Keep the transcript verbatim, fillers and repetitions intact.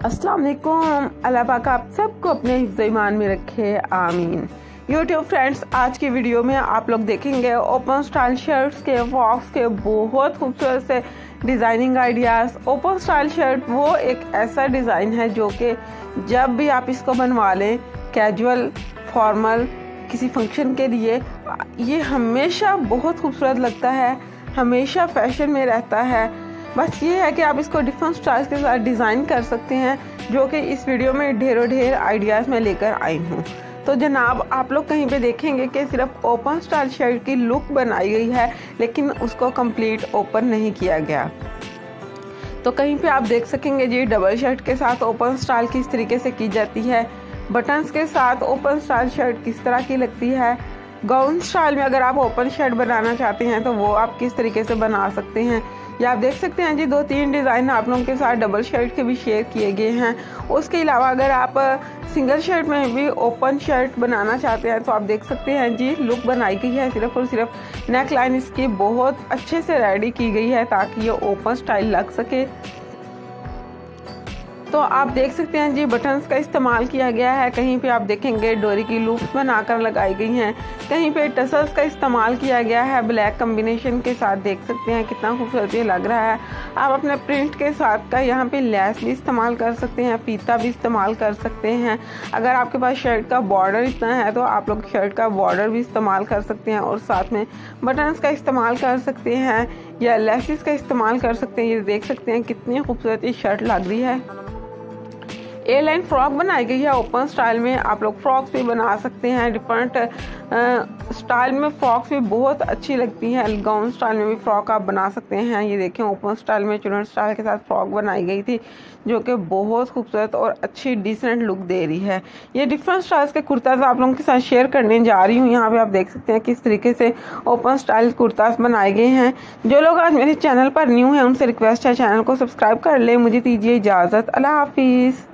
अस्सलाम वालेकुम। अल्लाह पाक आप सबको अपने हिफ्ज़ ईमान में रखे, आमीन। यूट्यूब फ्रेंड्स, आज की वीडियो में आप लोग देखेंगे ओपन स्टाइल शर्ट्स के, फ्रॉक्स के बहुत खूबसूरत से designing ideas. Open style shirt वो एक ऐसा डिज़ाइन है जो कि जब भी आप इसको बनवा लें, कैजुअल, फॉर्मल, किसी फंक्शन के लिए, ये हमेशा बहुत खूबसूरत लगता है, हमेशा फैशन में रहता है। बस ये है कि आप इसको डिफरेंट स्टाइल्स के साथ डिज़ाइन कर सकते हैं, जो कि इस वीडियो में ढेरों ढेर आइडियाज़ मैं लेकर आई हूँ। तो जनाब, आप लोग कहीं पे देखेंगे कि सिर्फ ओपन स्टाइल शर्ट की लुक बनाई गई है, लेकिन उसको कंप्लीट ओपन नहीं किया गया। तो कहीं पे आप देख सकेंगे जी, डबल शर्ट के साथ ओपन स्टाइल किस तरीके से की जाती है, बटन्स के साथ ओपन स्टाइल शर्ट किस तरह की लगती है, गाउन स्टाइल में अगर आप ओपन शर्ट बनाना चाहते हैं तो वो आप किस तरीके से बना सकते हैं। या आप देख सकते हैं जी, दो तीन डिज़ाइन आप लोगों के साथ डबल शर्ट के भी शेयर किए गए हैं। उसके अलावा अगर आप सिंगल शर्ट में भी ओपन शर्ट बनाना चाहते हैं तो आप देख सकते हैं जी, लुक बनाई गई है। सिर्फ और सिर्फ नेक लाइन इसकी बहुत अच्छे से रेडी की गई है ताकि ये ओपन स्टाइल लग सके। तो आप देख सकते हैं जी, बटन्स का इस्तेमाल किया गया है। कहीं पे आप देखेंगे डोरी की लूप्स बनाकर लगाई गई हैं, कहीं पे टसल्स का इस्तेमाल किया गया है ब्लैक कॉम्बिनेशन के साथ। देख सकते हैं कितना खूबसूरत ये लग रहा है। आप अपने प्रिंट के साथ का यहाँ पे लेस भी इस्तेमाल कर सकते हैं, फीता भी इस्तेमाल कर सकते हैं। अगर आपके पास शर्ट का बॉर्डर इतना है तो आप लोग शर्ट का बॉर्डर भी इस्तेमाल कर सकते हैं और साथ में बटन्स का इस्तेमाल कर सकते हैं या लेसिस का इस्तेमाल कर सकते हैं। ये देख सकते हैं कितनी खूबसूरत ये शर्ट लग रही है। ए लाइन फ्रॉक बनाई गई है ओपन स्टाइल में। आप लोग फ्रॉक्स भी बना सकते हैं, डिफरेंट स्टाइल में फ्रॉक्स भी बहुत अच्छी लगती हैं। गाउन स्टाइल में भी फ्रॉक आप बना सकते हैं। ये देखें, ओपन स्टाइल में चुनर स्टाइल के साथ फ्रॉक बनाई गई थी जो कि बहुत खूबसूरत और अच्छी डिसेंट लुक दे रही है। ये डिफरेंट स्टाइल्स के कुर्ताज आप लोगों के साथ शेयर करने जा रही हूँ। यहाँ पे आप देख सकते हैं किस तरीके से ओपन स्टाइल कुर्ताज बनाए गए हैं। जो लोग आज मेरे चैनल पर न्यू हैं उनसे रिक्वेस्ट है चैनल को सब्सक्राइब कर ले। मुझे दीजिए इजाज़त। अल्लाह हाफिज़।